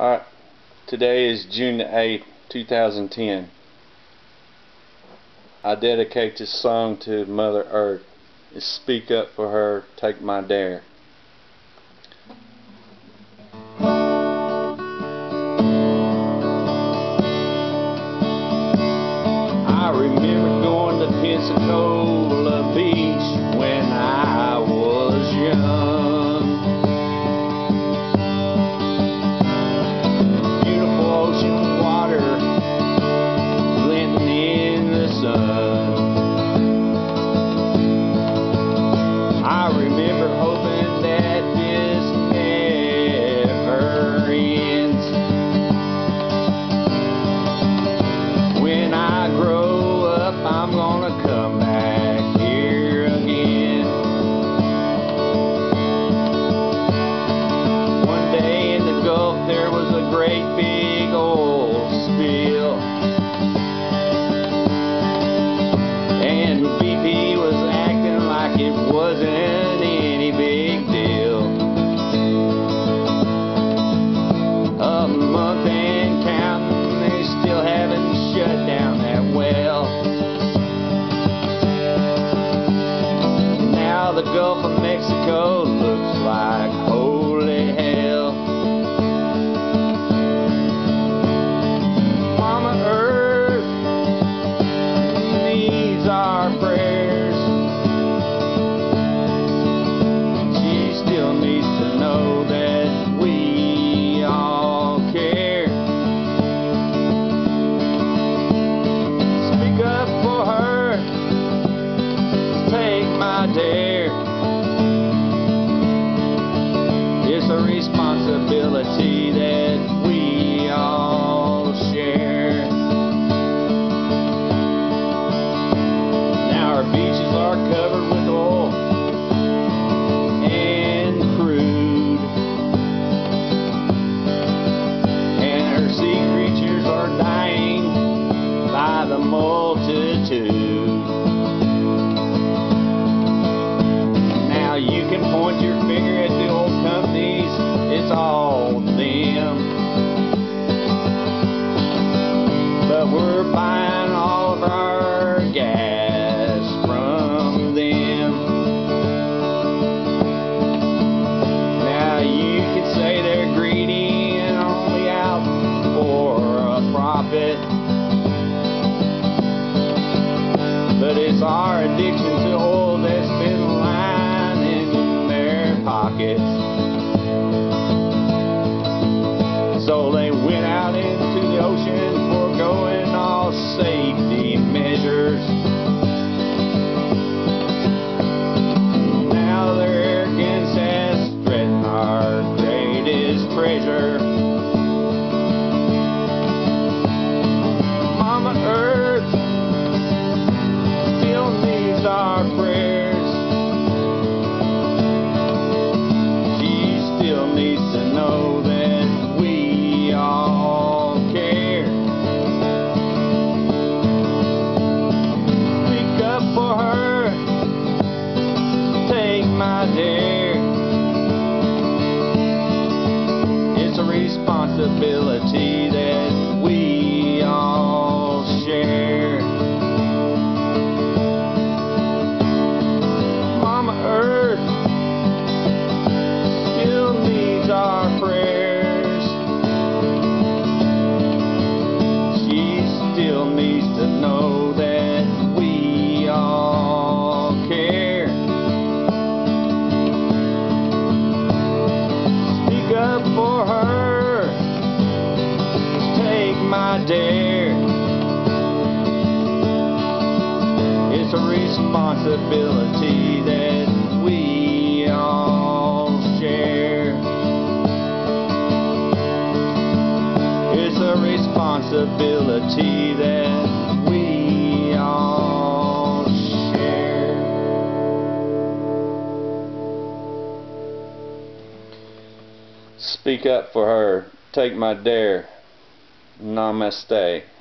Alright, today is June the 8th, 2010. I dedicate this song to Mother Earth. It's Speak Up for Her, Take My Dare. I remember going to Pensacola Beach when I was young. I remember hoping that this never ends. When I grow up, I'm gonna come back here again. One day in the Gulf there was a great big oil spill, and BP was acting like it wasn't any big deal. A month and counting, they still haven't shut down that well. Now the Gulf of Mexico looks like holy hell. Mama Earth needs our prayers. She still needs to know that we all care. Speak up for her, take my dare. It's a responsibility that we all share. Now our beaches are covered with oil and crude, and our sea creatures are dying by the multitude. Now you can point your finger at the oil companies, it's all them, but we're buying all of our gas from them. Now you can say they're greedy and only out for a profit, but it's our addiction to oil that's been lining their pockets. So they went out into the ocean foregoing all safety measures. Now their arrogance has threatened our greatest treasure. Mama Earth still needs our prayers. She still needs to know that we all care. Speak up for her, take my dare. It's a responsibility that we all share. Mama Earth still needs our prayers. She still needs to know that we all care. Speak up for her, take my dare. It's a responsibility that we all share. It's a responsibility that we all share. Speak up for her, take my dare. Namaste.